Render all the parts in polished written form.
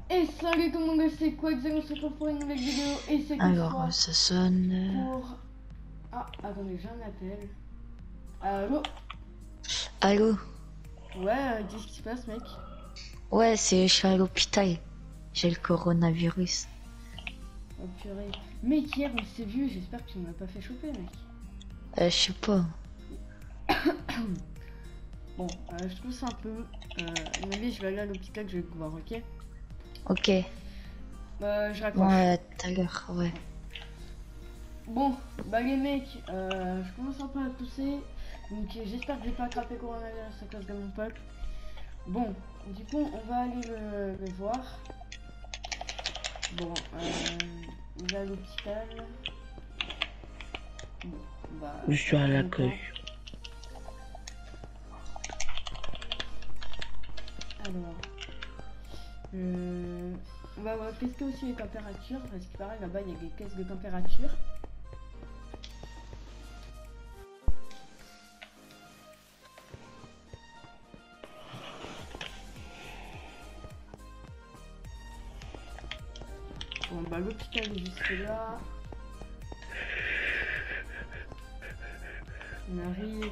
Et salut tout le monde, c'est quoi exactement ce pour une nouvelle vidéo et c'est Alors ça sonne. pour... Ah, attendez, j'ai un appel. Allô? Allô? Ouais, qu'est-ce qui se passe mec? Ouais, je suis à l'hôpital. J'ai le coronavirus. Oh purée. Mec, hier on s'est vu, j'espère que tu m'as pas fait choper mec. Je sais pas. Bon, je trouve ça un peu... mais je vais aller à l'hôpital, je vais te voir, ok? Ok. Je raccroche. Ouais, tout à l'heure, ouais. Bon, bah les mecs, je commence un peu à tousser, donc j'espère que j'ai pas attrapé coronavirus à cause de mon pote. Bon, du coup, on va aller le voir. Bon, il est à l'hôpital. Bon, bah, Je suis à l'accueil. Alors, on va tester aussi les températures, parce qu'il paraît là-bas il y a des tests de température. Bon bah l'hôpital est juste là. On arrive.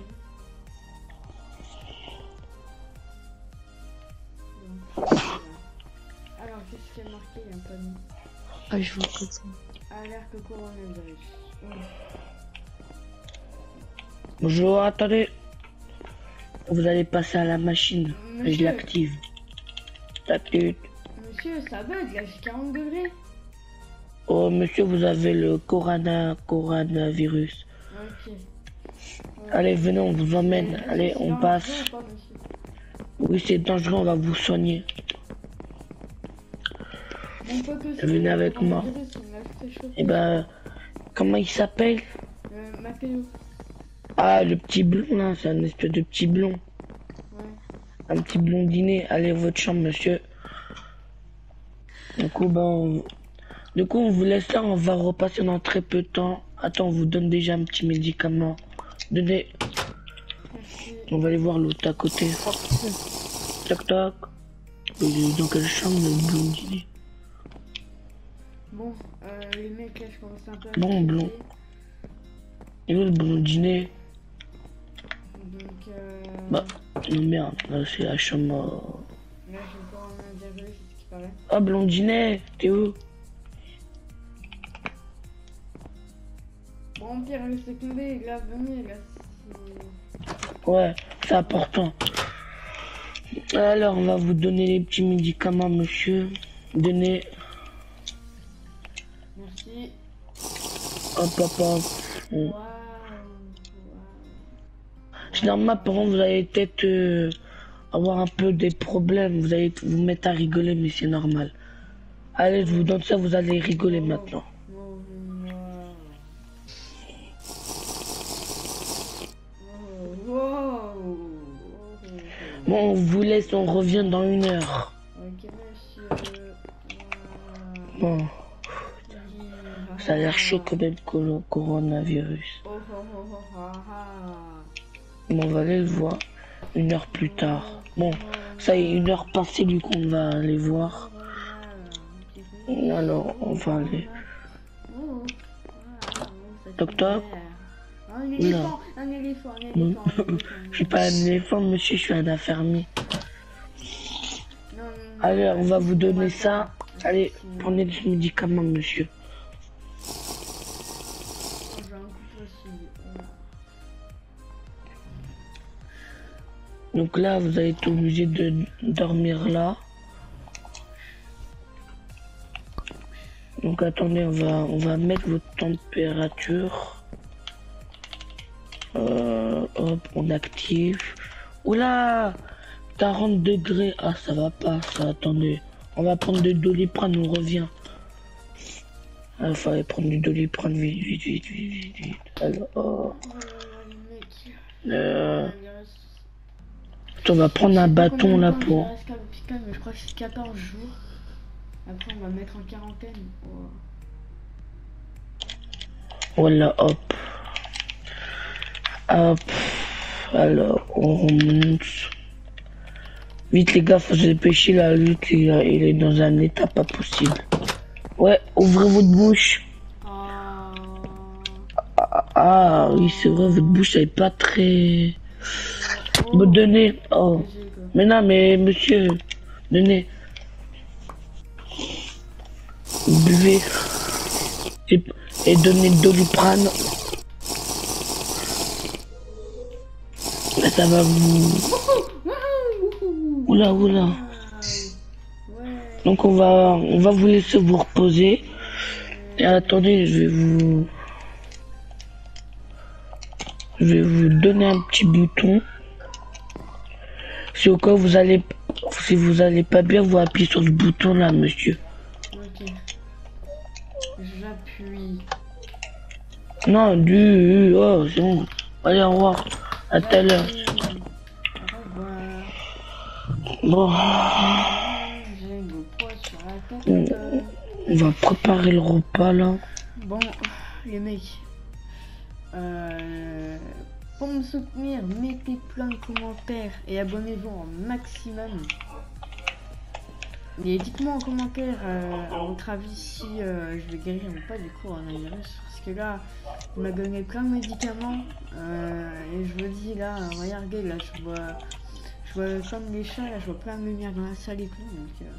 Alors qu'est-ce qui est marqué? Il y a un panneau. Ah, je vois comme ça. Alerte coronavirus. Bonjour, attendez. Vous allez passer à la machine. Monsieur. Je l'active. Monsieur, ça bug là, j'ai 40 degrés. Oh, monsieur, vous avez le coronavirus. Ok. Allez, venez, on vous emmène. Allez, on passe. Oui, c'est dangereux, on va vous soigner. Venez avec moi. Et ben, comment il s'appelle? Mathéo. Ah, le petit blond là, c'est un espèce de petit blond. Ouais. Un petit blondinet. Allez, votre chambre, monsieur. Du coup, on vous laisse là, on va repasser dans très peu de temps. Attends, on vous donne déjà un petit médicament. Donnez. Merci. On va aller voir l'autre à côté. Toc toc. Il est dans quelle chambre, le blondinet? Bon, les mecs là, je commence un peu à... Bon, blond. Et où le blondinet? Donc, Bah, non, merde, là c'est la chambre. là, j'ai encore un diabète, c'est ce qui paraît. Ah, blondinet, t'es où? Bon, pire, laissez tomber, là, venez, là, Ouais, c'est important. Alors, on va vous donner les petits médicaments, monsieur. Donnez. Merci. Hop, hop, hop. Waouh. C'est normal, par contre, vous allez peut-être avoir un peu des problèmes. Vous allez vous mettre à rigoler, mais c'est normal. Allez, je vous donne ça, vous allez rigoler maintenant. Bon, on vous laisse, on revient dans 1 heure. Ok, monsieur. Bon. Ça a l'air chaud quand même, le coronavirus. Bon, on va aller le voir 1 heure plus tard. Bon, ça y est, 1 heure passée, du coup, on va aller voir. Alors, on va aller. Toc toc. Un éléphant, un éléphant, un éléphant. Je suis pas un éléphant, monsieur, je suis un infirmier. Allez, on va vous donner ça. Allez, prenez des médicaments, monsieur. Donc là, vous allez être obligé de dormir là. Donc attendez, on va mettre votre température. Hop, on active. Oula, 40 degrés. Ah, ça va pas, ça. Attendez. On va prendre du Doliprane, on revient. Il fallait prendre du Doliprane, vite. Alors, on va prendre un bâton là pour... Mais je crois que c'est 14 jours. Après, on va mettre en quarantaine. Voilà, hop. Hop. Alors, on remonte. Vite les gars, faut se dépêcher là, Luc, il est dans un état pas possible. Ouais, ouvrez votre bouche. Ah. Ah oui, c'est vrai, votre bouche elle est pas très... Oh. Me donnez. Oh. Léger, quoi. Mais non, mais monsieur, donnez. Buvez. Et donnez le Doliprane. Là, ça va vous... Oula, oula. Ouais. Donc on va vous laisser vous reposer. Et attendez, je vais vous donner un petit bouton. Si au cas où si vous allez pas bien, vous appuyez sur ce bouton là, monsieur. Ok. J'appuie. Non, oh, c'est bon. Allez, au revoir. À tout à l'heure. Au revoir. Bon, J'ai le poids sur la tête. on va préparer le repas là. Bon, les mecs. Pour me soutenir, mettez plein de commentaires et abonnez-vous en maximum. Et dites-moi en commentaire, à votre avis, si je vais guérir ou pas du coronavirus. Parce que là, il m'a donné plein de médicaments. Et je me dis là, regardez, là, je vois comme les chats, là, je vois plein de lumière dans la salle et tout. Donc,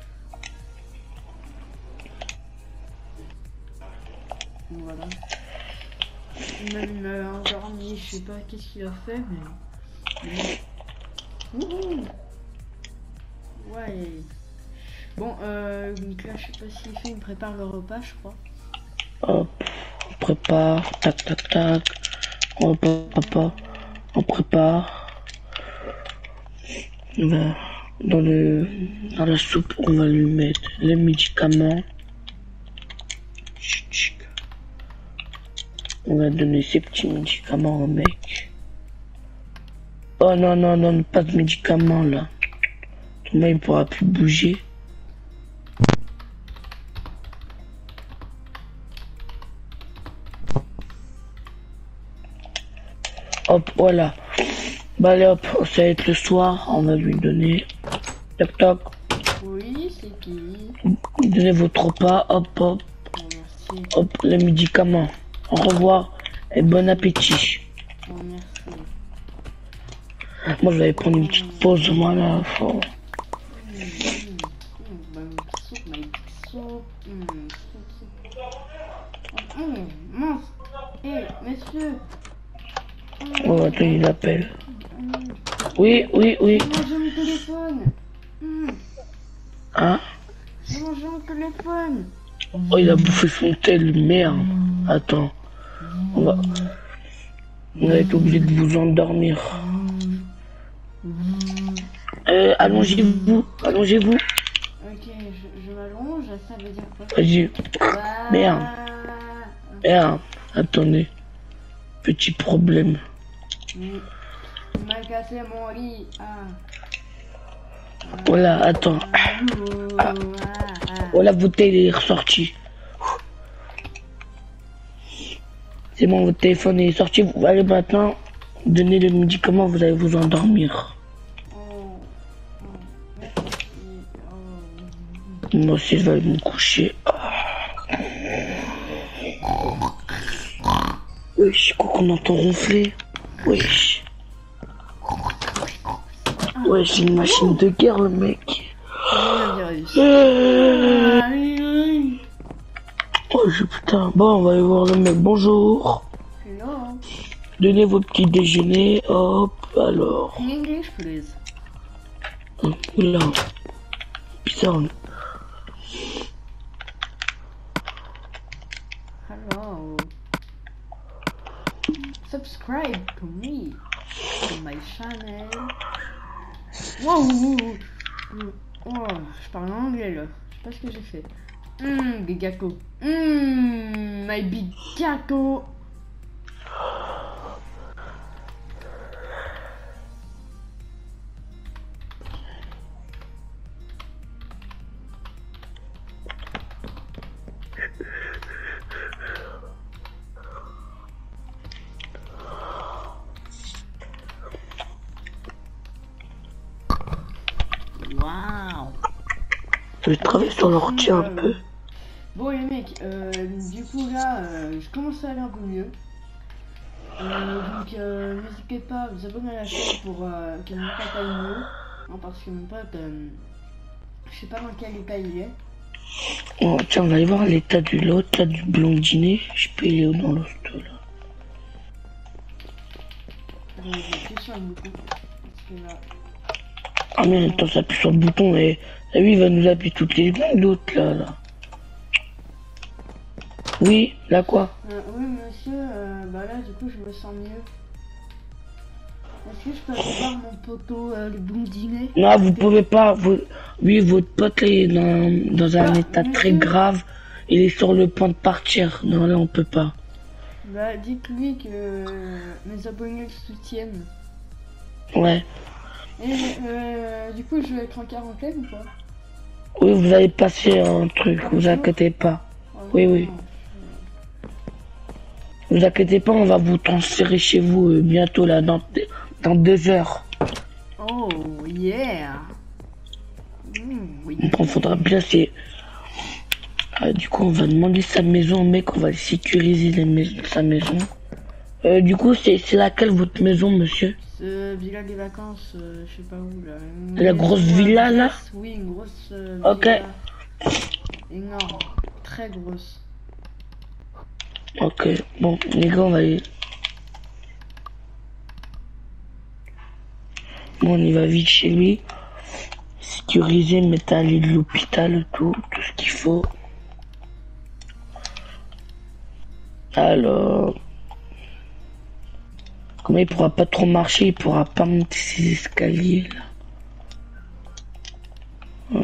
voilà. Même il m'a endormi, je sais pas qu'est-ce qu'il a fait, mais... Wouhou. Ouais. Bon, donc là, je sais pas s'il fait, il me prépare le repas, je crois. Hop, on prépare, tac tac tac. On prépare. Dans la soupe, on va lui mettre les médicaments. Chut, chut. On va donner ces petits médicaments au mec. Oh non, non, non, pas de médicaments là. Thomas il pourra plus bouger. Hop, voilà. Bah allez hop, ça va être le soir, on va lui donner. Toc toc. Oui, c'est qui? Donnez votre repas, hop hop. Bon, merci. Hop, les médicaments. Au revoir et bon appétit. Bon, merci. Moi je vais prendre une petite pause, moi là. Faut... Ma soupe. Mince. Messieurs. Oh attends, il appelle. Oui, oui, oui. J'ai mangé mon téléphone. Hein? J'ai mangé mon téléphone. Oh il a bouffé son tel, merde. Attends. On va être obligé de vous endormir. Allongez-vous, allongez-vous. Ok, je m'allonge, ça veut dire quoi? Vas-y. Bah... Merde. Merde. Attendez. Petit problème. Il m'a cassé mon lit. Voilà, attends. Voilà, votre télé est ressortie. C'est bon, votre téléphone est sorti. Vous allez maintenant donner le médicament, vous allez vous endormir. Moi aussi, je vais aller me coucher. Wesh, quoi qu'on entend ronfler. Wesh. Wesh, c'est une machine de guerre, le mec. Oh, putain. Bon, on va aller voir le mec. Bonjour. Hello. Donnez vos petits déjeuners. Hop, alors. In English, please. Oula. Bizarre. Hello. Subscribe to me, to my channel. Wow. Oh, je parle en anglais là. Je sais pas ce que j'ai fait. Big gâteau. My big gâteau. Je vais travailler sur l'ortie un peu. Bon les mecs, du coup là, je commence à aller un peu mieux. Donc n'hésitez pas à vous abonner à la chaîne pour que mon pote aille mieux. Non, parce que mon pote, je sais pas dans quel état il est. Oh, tiens, on va aller voir l'état de l'autre, là, du blondinet. Je peux aller dans l'hosto, là. Je vais appuyer sur le bouton. Parce que là... Ah mais attends, ça appuie sur le bouton et lui il va nous appuyer toutes les secondes, l'autre là. Oui, là quoi? Oui monsieur, bah là du coup je me sens mieux. Est-ce que je peux aller voir mon poteau, le blondinet? Non, vous pouvez pas. Oui, votre pote est dans un état très grave. Il est sur le point de partir. Non, là on peut pas. Bah dites-lui que mes abonnés le soutiennent. Ouais. Et du coup je vais être en quarantaine ou pas? Oui, vous allez passer un truc, vous inquiétez pas. Oui. Vous inquiétez pas, on va vous transférer chez vous bientôt là, dans 2 heures. Oh yeah. Oui. Donc il faudra bien c'est. Du coup on va demander sa maison au mec, on va sécuriser sa maison. Du coup c'est laquelle votre maison monsieur? Villa des vacances, je sais pas où là. La grosse villa là? Oui, une grosse ok. Villa énorme, très grosse. Ok, bon les gars on va aller. Bon on y va vite chez lui. Sécuriser, mettre à aller de l'hôpital, tout ce qu'il faut. Alors... Comme il pourra pas trop marcher, il pourra pas monter ses escaliers là.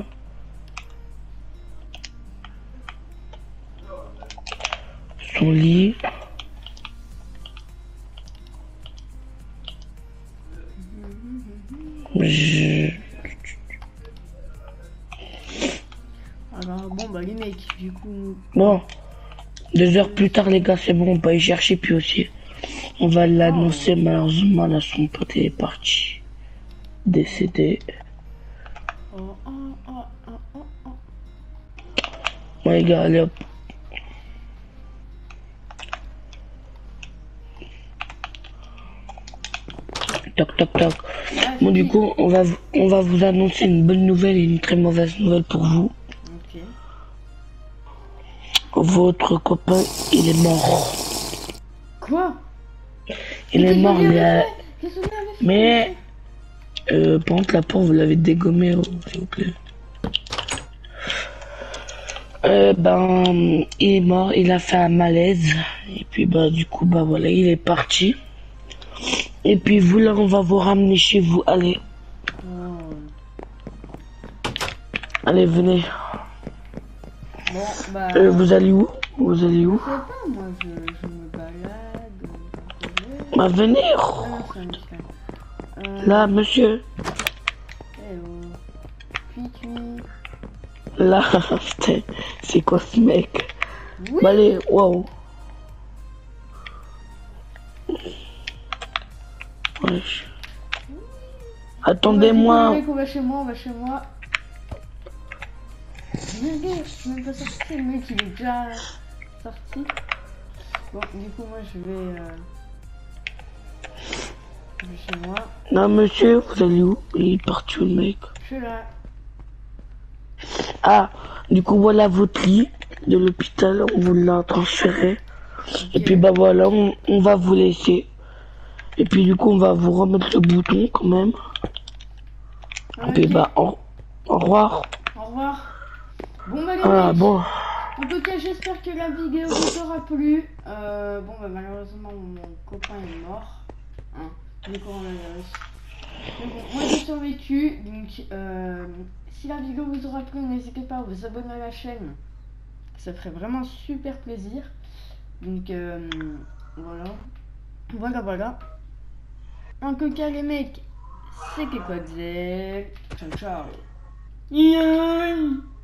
Son lit. Alors bon bah les mecs, du coup... Bon, 2 heures plus tard les gars, c'est bon, on va y chercher puis aussi. On va l'annoncer, malheureusement là son pote est parti. Décédé. Bon les gars, allez hop. Toc toc toc. Bon du coup on va vous annoncer une bonne nouvelle et une très mauvaise nouvelle pour vous. Ok. Votre copain il est mort. Quoi? Il est mort mais mais... par contre la porte vous l'avez dégommé s'il vous plaît. Il est mort, il a fait un malaise et puis bah du coup bah voilà il est parti. Et puis vous là on va vous ramener chez vous, allez. Allez venez. Bon bah... vous allez où? Vous allez où? Je sais pas, moi je me balade... Bah venez. Là monsieur. Là, putain, c'est quoi ce mec? Oui. Bah allez, waouh. Wesh. Attendez-moi. On va chez moi, Mais je suis même pas sorti, le mec il est déjà sorti. Bon, du coup moi je vais chez moi. Non monsieur, vous allez où? Il est parti où le mec? Je suis là. Ah, du coup voilà votre lit de l'hôpital, on vous l'a transféré. Okay. Et puis bah voilà, on va vous laisser. Et puis du coup on va vous remettre le bouton quand même. Okay. Et puis bah au revoir. Au revoir. Bon bah les mecs, bon. En tout cas j'espère que la vidéo vous aura plu. Bon bah malheureusement mon copain est mort. Hein, du coronavirus. Mais bon, moi j'ai survécu, donc si la vidéo vous aura plu, n'hésitez pas à vous abonner à la chaîne. Ça ferait vraiment super plaisir. Donc voilà. En tout cas les mecs, c'était quoi dire. Ciao ciao.